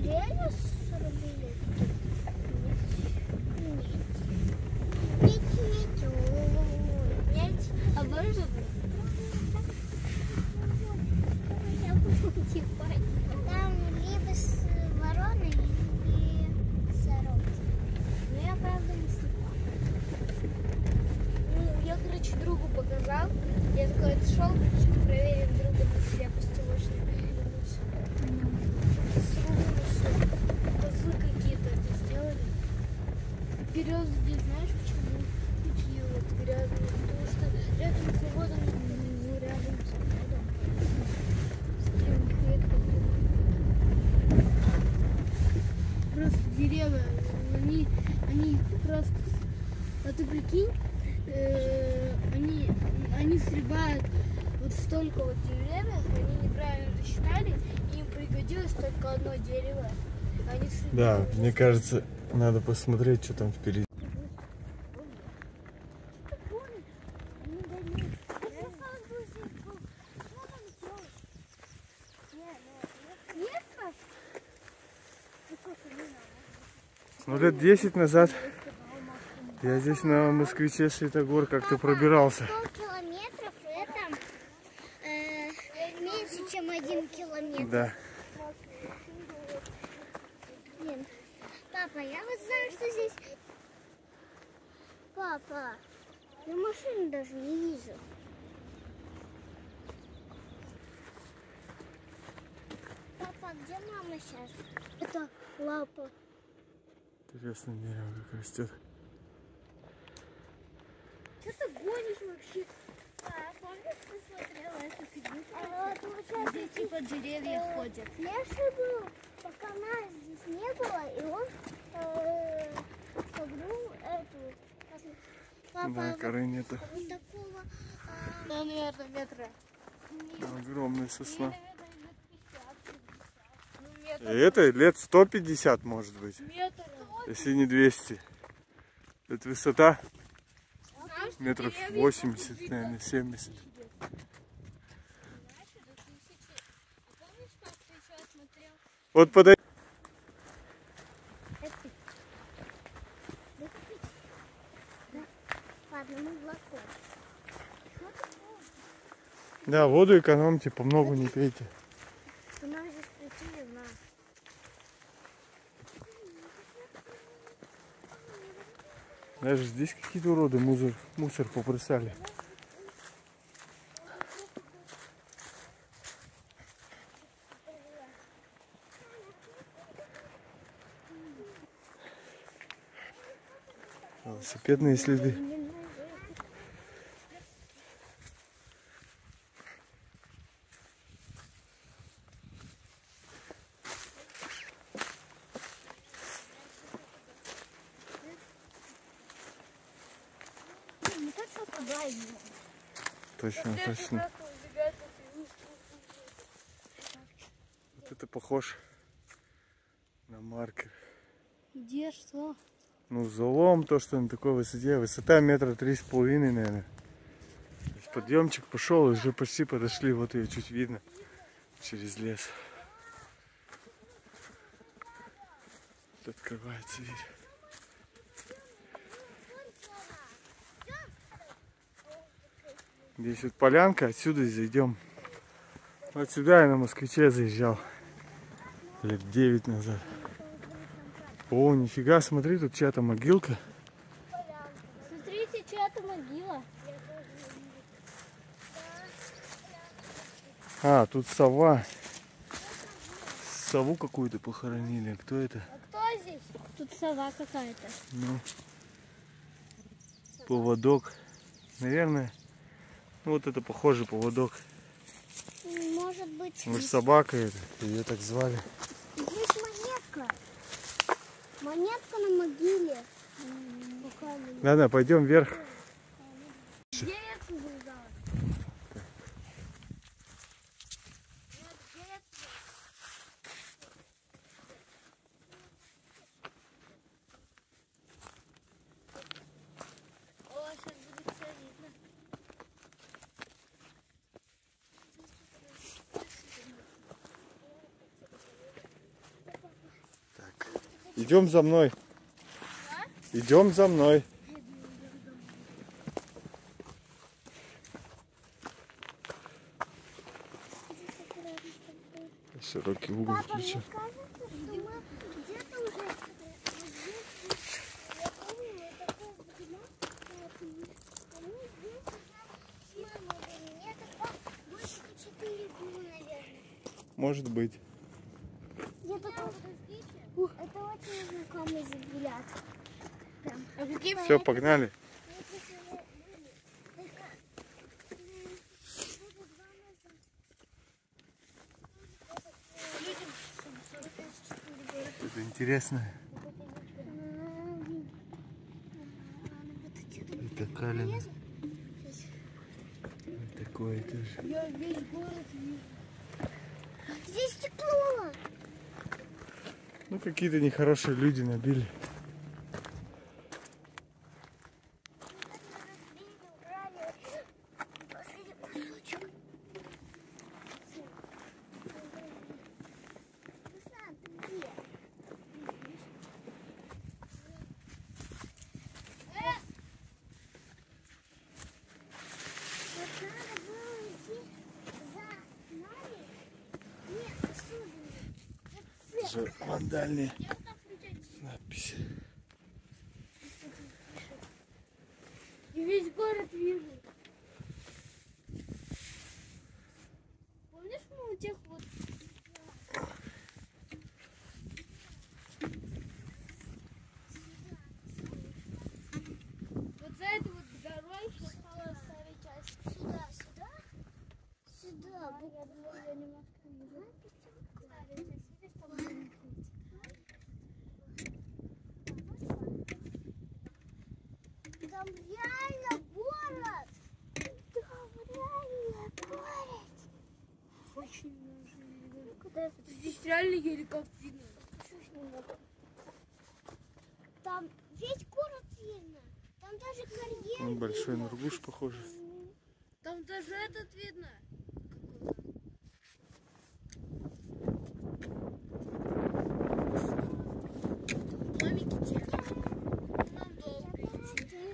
деревья срубили? Нет. А может? Там либо с вороной, и сороки. Но я, правда, не слепа. Ну, я, короче, другу показал. Я такой отшел, проверим друга на слепость овощную. Козлы какие-то это сделали. Березы здесь, знаешь почему? Такие вот грязные. Потому что рядом с заводом, ну, рядом с заводом. Просто деревья, они просто... А ты прикинь, они срубают вот столько вот деревьев, они неправильно рассчитали, и им пригодилось только одно дерево. Они Да, мне кажется, надо посмотреть, что там впереди. Ну, лет 10 назад я здесь на москвиче Светогор как-то пробирался. 100 километров это меньше, чем 1 километр. Да. Блин. Папа, я вот знаю, что здесь... Папа, я машину даже не вижу. Папа, где мама сейчас? Это лапа. Интересное дерево как растет. Что ты гонишь вообще? А, помнишь, ты смотрела эту фигню? Где типа деревья ходят. Леший был, пока нас здесь не было, и он погнул эту... Папа, Да, коры нету. вот такого... Ну, наверное, метра. Огромная сосна. Ну, метр. Это лет 150 может быть, Метр. если не 200. Это высота метров 80, наверное, 70. Вот подойди. Ладно, мы молоко. Да, воду экономьте, по много не пейте. Нас здесь прийти на... Даже здесь какие-то уроды мусор побросали. Велосипедные следы. Точно, точно. Вот это похож на маркер. Где что? Ну, залом, то, что на такой высоте. Высота метра 3,5, наверное. То есть подъемчик пошел, и уже почти подошли. Вот ее чуть видно через лес. Вот открывается дверь. Здесь вот полянка, отсюда зайдем. Вот сюда я на москвиче заезжал лет 9 назад. О, нифига, смотри, тут чья-то могилка. Смотрите, чья-то могила. А, тут сова. Сову какую-то похоронили. Кто это? А кто здесь? Тут сова какая-то. Ну, поводок. Наверное, вот это похоже поводок. Может быть... Может, собака это? Ее так звали. Здесь монетка. Монетка на могиле. Да-да, пойдем вверх. Где это завязала? О, сейчас будет все видно. Идем за мной. Идем за мной. Широкий угол Папа, мне включил. кажется, что мы где-то уже вот здесь, я помню, вот такой взгляд, мы здесь уже с мамой были. Это больше 4 дня, наверное. Может быть. Я такой, это очень знакомый взгляд. Прям. А какие Все, погнали. Это интересно. Это Калина. Такое тоже. Я весь город вижу. Здесь стекло. Ну, какие-то нехорошие люди набили. Последний кусочек. Руслан, ты где? Вот надо было идти за нами. Нет, особенно. Это же вандальные надписи. И весь город вижу. Помнишь, мы у тех вот... Вот за этой вот горой сейчас стала старая часть. Сюда, сюда. Сюда. Я немножко вижу. Там реально город. Там реально город. Очень нужно. Куда это? Здесь реально геликоптер видно. Там весь город видно. Там даже карьер. Он большой Нургуш, похоже. Там даже этот видно. Домики те. Нам долго идти.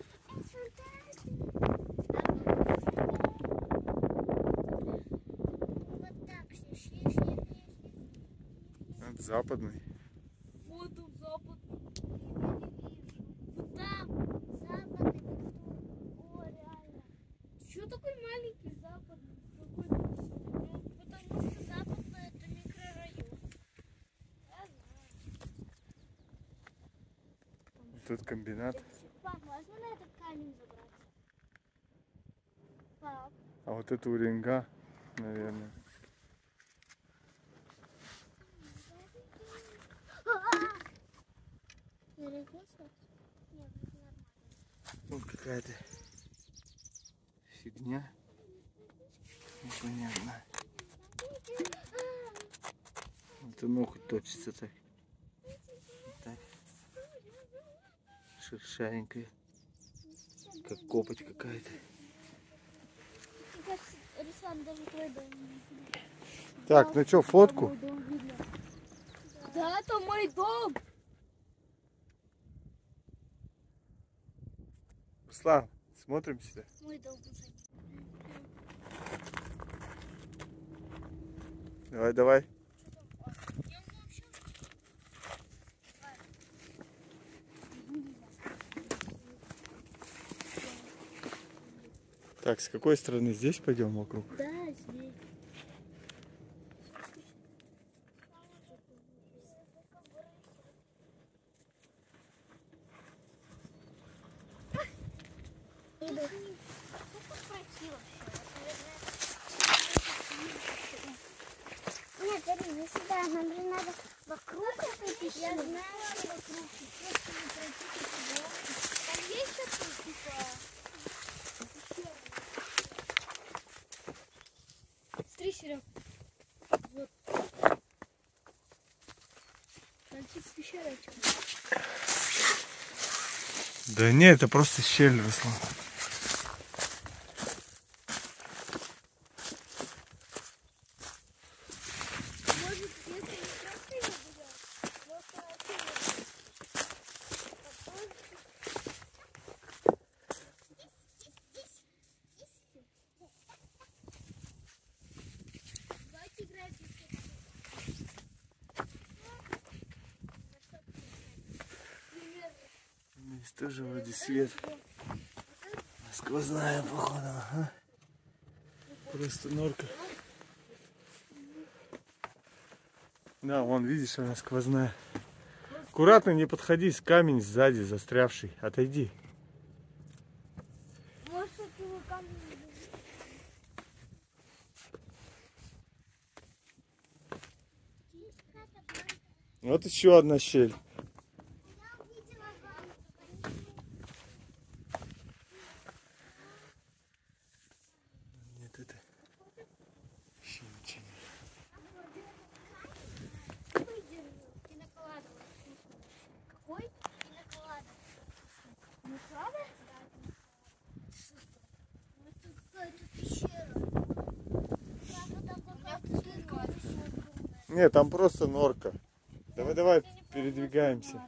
Вот так все шли. Это западный. Вот он запад. Вот там западный вот тут. О, реально. Чего такой маленький западный? Какой-то. Потому что западный это микрорайон. Я знаю. Тут комбинат. Пап, можно на этот камень забрать? Пап. А вот это Уренга, наверное. Переписывать? Нет, это нормально. Вот какая-то фигня. Непонятно. Это ноготь точится так. Так. Шершавенькая. Как копоть какая-то. Мне кажется, Руслан, даже твой дом не видно. Так, ну что, фотку? Мой дом видно. Да, это мой дом. Руслан, смотрим сюда. Мой дом уже. Давай, давай. Так, с какой стороны? Здесь пойдем вокруг? Да, здесь. Иду. Нет, смотри, не сюда. Нам же надо вокруг этой пещеры. Я знаю, вокруг. Просто не пройти туда. Там есть что-то типа пещера? Смотри, Серег. Вот. Там типа пещера. Да нет, это просто щель, Руслан. Может, если не просто ее берем, просто отсюда тоже вроде свет. Сквозная, походу. Ага. Просто норка. Да, вон, видишь, она сквозная. Аккуратно не подходи, с камень сзади застрявший. Отойди. Может, его камень. Вот еще одна щель. Я увидела банку. Нет, это еще ничего Пиноколадовый. Какой? Пиноколадовый. Ну правда? Да. Это какая-то пещера. нет. Нет, там просто норка. Давай, давай, передвигаемся.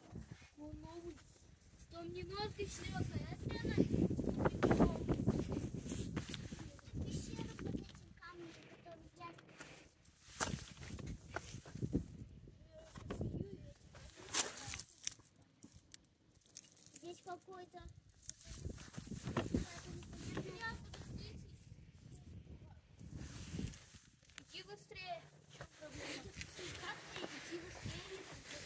Там немножко шлепа, это она. Пещера под этим камнем, который я... Здесь какой-то... Иди быстрее. Как ты идти быстрее?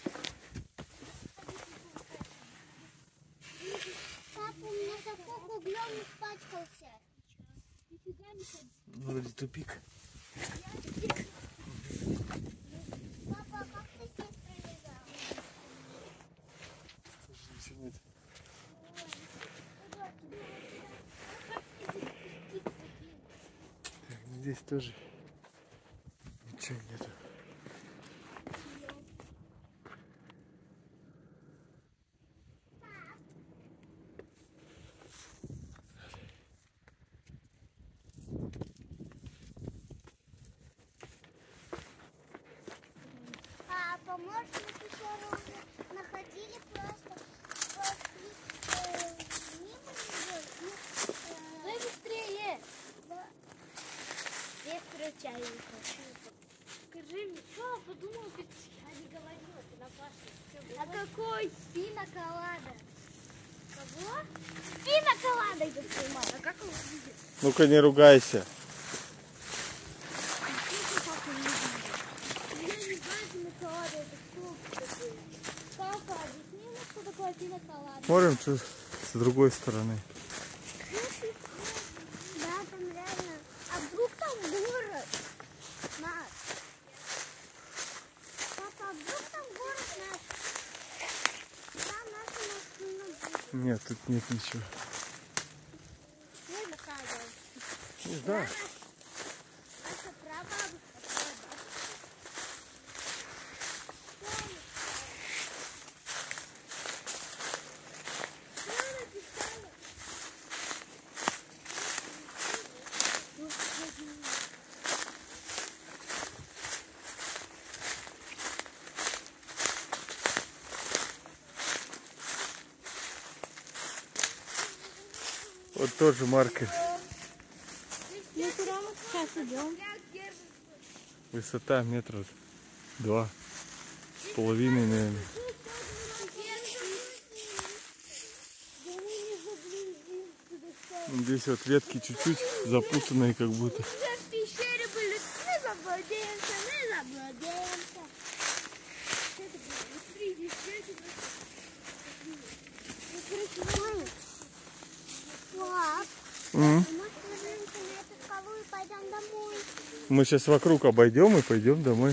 Папа, у меня сапог углем испачкался. Нифига не ходи. Вроде тупик. Папа, а как ты здесь пролезал? Ничего нет. Так, здесь тоже ничего нету. Папа, может, мы пещеру уже находили, просто пошли мимо нее? Дай быстрее. Да. Я встречаю хочу. Скажи мне, что подумал ты? Я не говорила, ты на Пашу. А какой пиноколада? Кого? Пиноколада я поймал. А как его видит? Ну-ка, не ругайся. Я не знаю, пиноколада это кто такой. Папа, объясни мне, что такое пиноколада. Смотрим, что с другой стороны. Да, там реально. А вдруг там город? Наш. Папа, а вдруг там город наш? Там наша машина будет. Нет, тут нет ничего. Не заказывал. Не знаю. Наша прабабушка. Вот тоже маркер. Мы куда мы сейчас идем? Высота метров 2,5, наверное. Здесь вот ветки чуть-чуть запутанные, как будто. Уже в пещере были. Мы заблудимся, мы заблудимся. Пап, может, вернемся на эту скалу и пойдем домой? Мы сейчас вокруг обойдем и пойдем домой.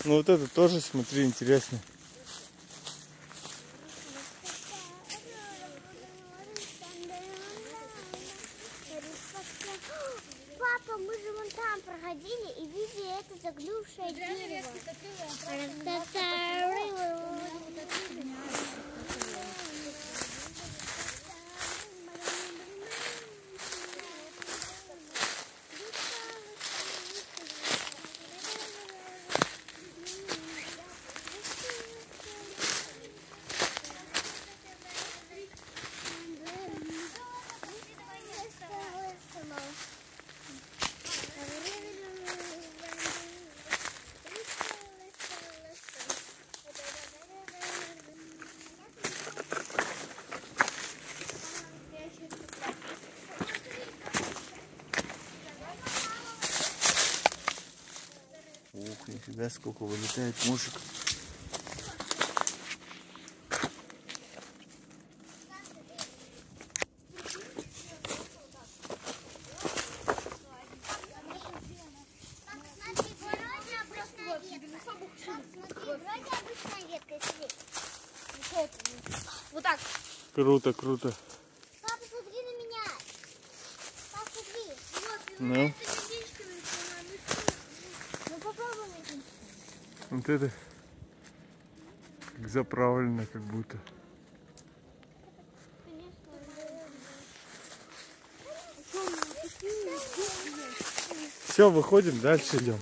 Ну вот это тоже, смотри, интересно. Папа, мы же вон там проходили и видели это заглючее дерево. Ух, нифига, сколько вылетает мушек. Вот так. Круто, круто. Папа, смотри на меня. Папа, смотри. Ну, Ну попробуй найти. вот это как заправлено, как будто. Все, выходим, дальше идем.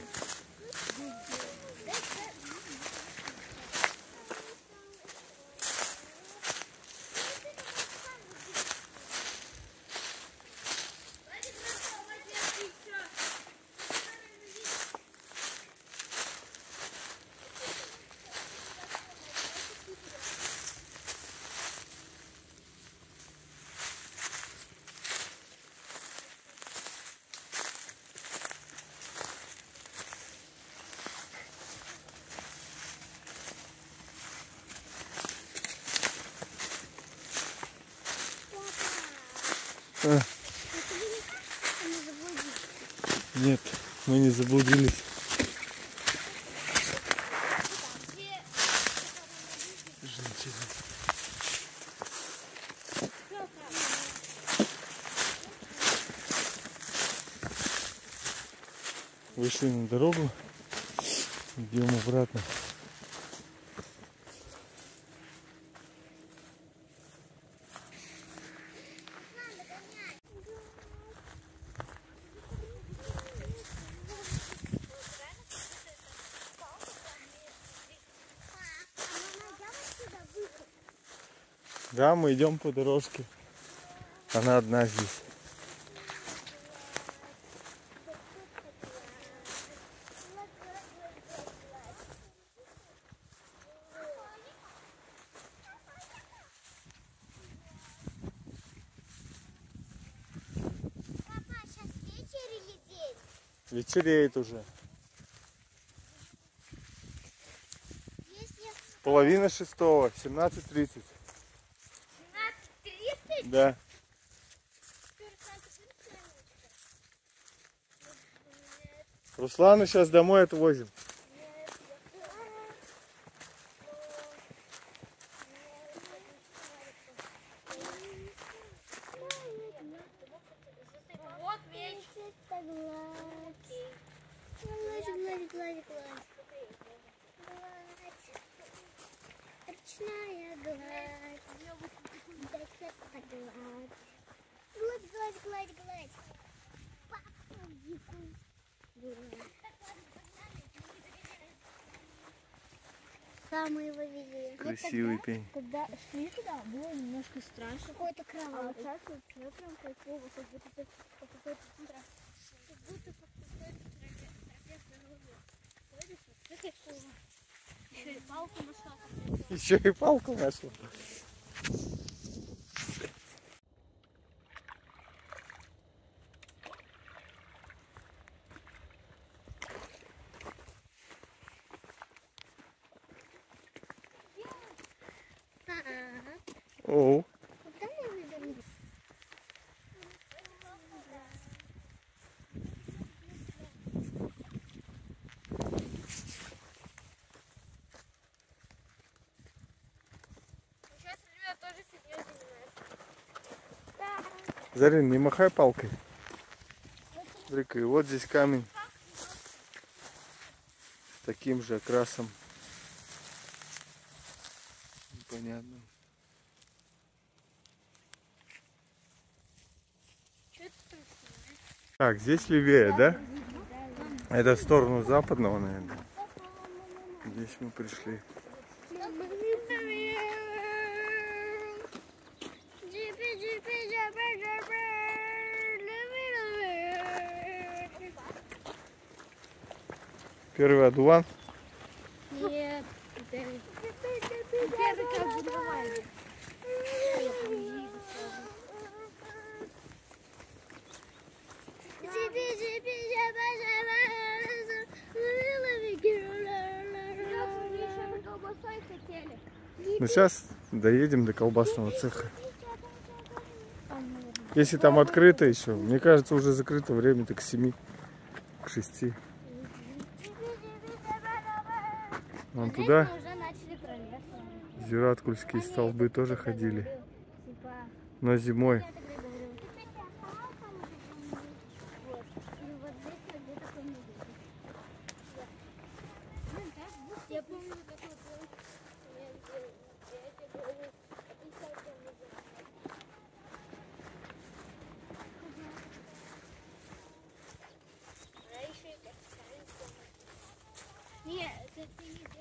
А, нет, мы не заблудились. Женщина. Вышли на дорогу, идем обратно. Да, мы идем по дорожке. Она одна здесь. Папа, сейчас вечер или день? Вечереет уже. Если Половина шестого, 17:30. 17:30? Да. Руслана сейчас домой отвозим. Вот меч. Гладь. Ручная гладь. Гладь. Да, мы его видели. Красивый пень. Когда шли туда, было немножко страшно. Какой-то А кровавый. вот сейчас вот я прям кайфово, как будто ты по какой-то страшно. Как будто по какой-то тропе здоровья ходишь, вот это кайфово. Еще и палку нашла. Еще и палку нашла. О, Куда мы идем? Зарин, не махай палкой. Смотри-ка, и вот здесь камень с таким же окрасом. Непонятно. Так, здесь левее, да? Это в сторону западного, наверное. Здесь мы пришли. Первый одуван. Нет, первый как бы давай. Ну сейчас доедем до колбасного цеха. Если там открыто еще, мне кажется, уже закрыто время, так к 7, к 6. Вон туда зираткульские столбы тоже ходили. Но зимой. Я помню, такой был. Нет, это не